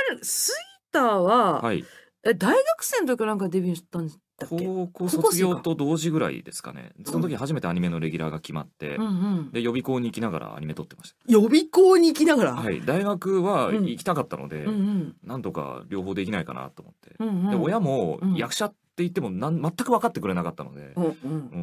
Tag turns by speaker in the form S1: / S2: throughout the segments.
S1: スイーターは、
S2: はい。
S1: 大学生の時かなんかデビューしたんだっけ？
S2: 高校
S1: 高校
S2: 卒
S1: 生か。
S2: 業と同時ぐらいですかね。その時初めてアニメのレギュラーが決まっ
S1: う
S2: て、
S1: んうん。
S2: で予備校に行きながらアニメ撮ってました。
S1: 予備校に行きながら？
S2: はい、大学は
S1: うん。
S2: 行きたかったの
S1: うんう
S2: で、
S1: ん。
S2: なんとか両方できないかなと思って。で、
S1: うんうん。
S2: 親も
S1: うん。
S2: 役者って言っても全く分かってくれなかったので、
S1: うんうん。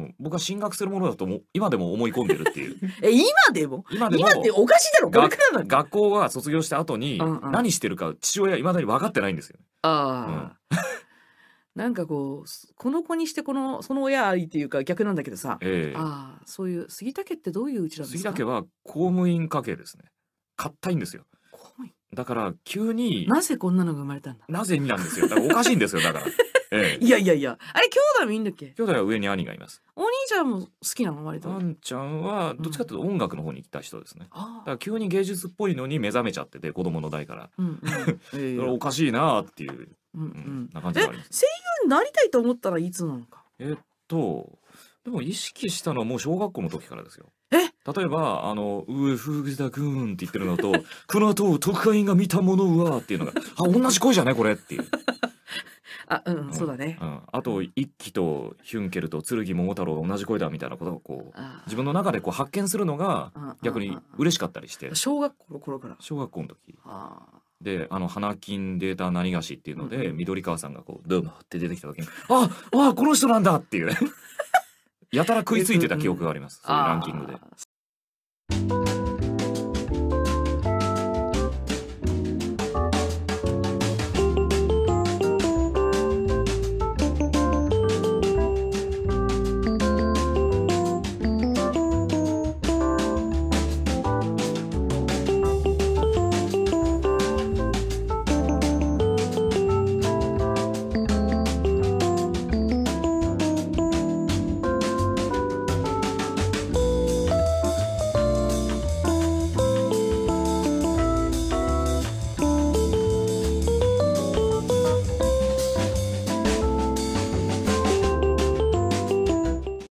S2: 僕は進学するものだと今でも思い込んでるっていう。
S1: 今でも？
S2: 今でも
S1: 今っておかしいだろ、これからだろ。
S2: 学校が卒業した後
S1: う
S2: に
S1: んうん。
S2: 何してるか父親未だに分かってないんですよ。
S1: ああ。なんかこう、この子にしてその親ありっていうか逆なんだけどさ、
S2: ええ。
S1: ああ、そういう杉田家ってどういううちなんですか？
S2: 杉田家は公務員家系ですね。堅いんですよ。
S1: 公務員。
S2: だから急に
S1: なぜこんなのが生まれたんだ？
S2: なぜになんですよ。だからおかしいんですよ、だから。ええ。
S1: いやいやいや、あれ兄弟もいいんだっけ？
S2: 兄弟は上に兄がいます。
S1: お兄ちゃんも好きなの？割と。
S2: あんちゃんはどっちかというと音楽の方に来た人ですね。だ
S1: ああ。
S2: から急に芸術っぽいのに目覚めちゃってて、子供の代から。
S1: うんうん。
S2: それおかしいなっていう、
S1: うんうん。
S2: な感じがあります。
S1: 声優になりたいと思ったらいつなのか？
S2: でも意識したのはもう小学校の時からですよ。
S1: え？
S2: 例えば、上藤田くんって言ってるのと、この後、特派員が見たものはっていうのが、同じ声じゃないこれっていう。
S1: あ、うん、そうだね。
S2: あと、一輝とヒュンケルと剣桃太郎が同じ声だみたいなことをこう、
S1: あ
S2: 自分の中でこう発見するのが逆に嬉しかったりして、
S1: 小学校の頃から。
S2: 小学校の時。
S1: ああ。
S2: で、花金データ何がしっていうので、
S1: うんうん。
S2: 緑川さんがこう、ドゥームって出てきた時に、この人なんだっていう、やたら食いついてた記憶があります。そういうランキングで。
S1: ああ。